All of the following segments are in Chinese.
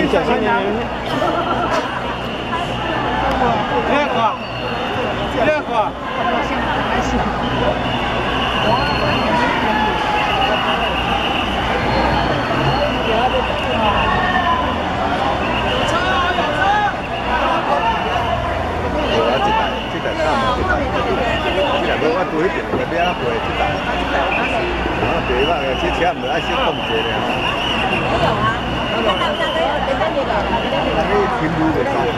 小心点。热火，热火。我拄迄边个边啊过即台，啊，对啦，这车唔爱先动一下咧。停路就走。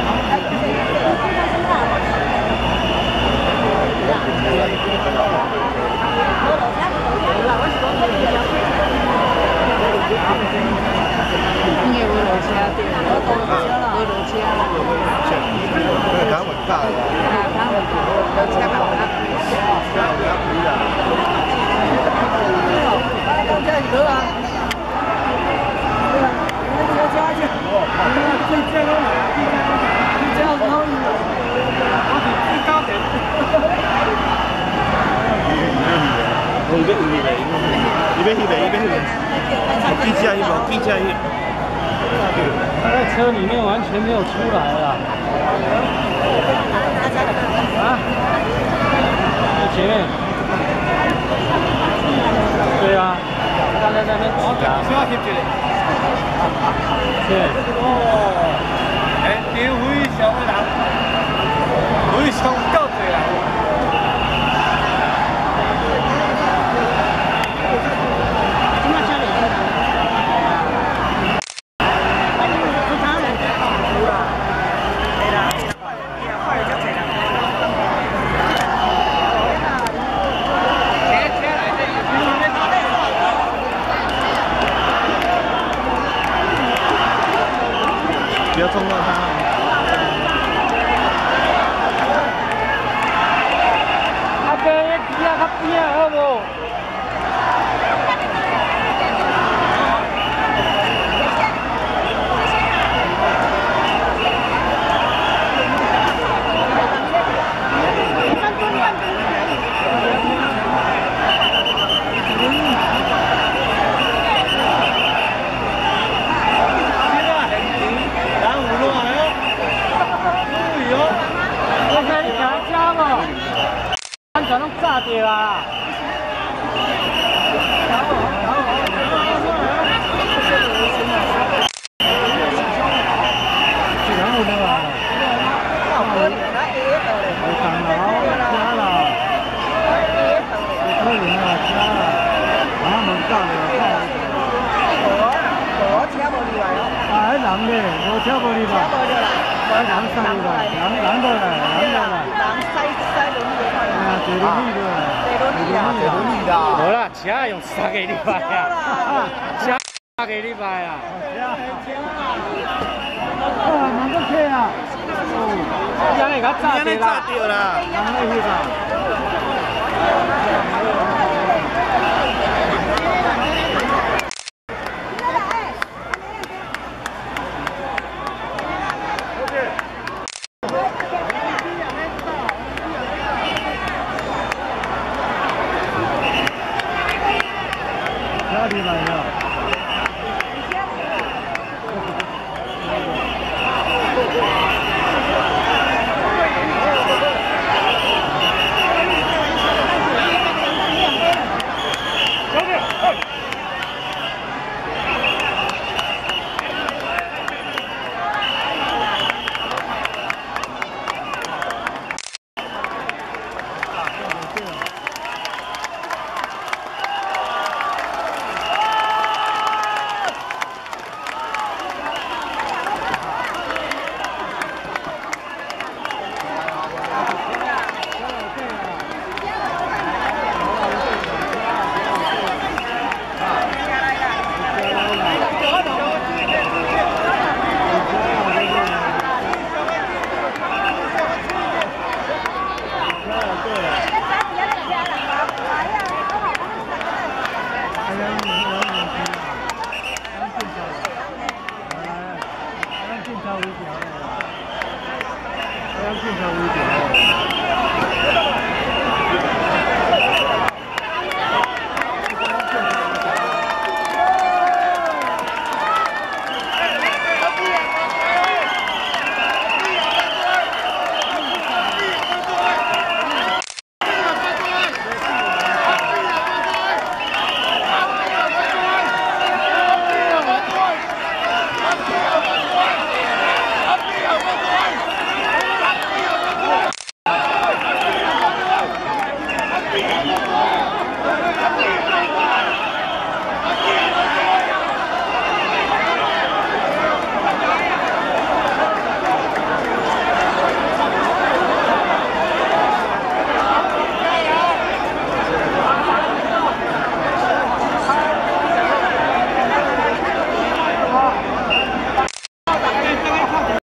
应该会落车对，会落车啦。 那咱稳大了。 他们落车吧，我叫你哥啊！ 他在车里面完全没有出来了。啊？在前面。对啊，刚才在那边打架。对。哦。哎，你非常的人，非常够多人。不要冲到他。阿哥，你边啊，较边啊，好无？咱拢炸掉啊！这人有没啊？我车无哩吧？人西吧？人过来，人过来。啊，坐轮椅的。坐轮椅的。无啦，车用3个礼拜啊，车3个礼拜啊。啊，蛮个客啊。哦，今日甲炸掉啦。炸掉啦。人咧去吧。哪里来的？进场为